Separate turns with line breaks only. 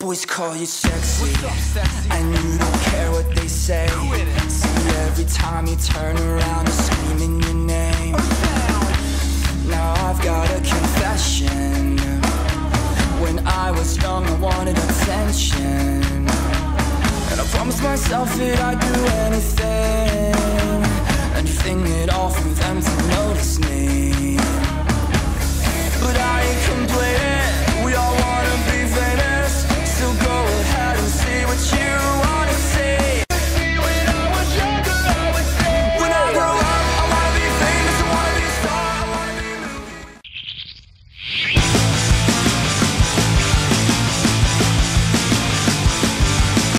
boys call you sexy, and you don't care what they say. See, every time you turn around, they're screaming your name. Now I've got a confession. When I was young, I wanted attention, and I promised myself that I'd do anything at all for them to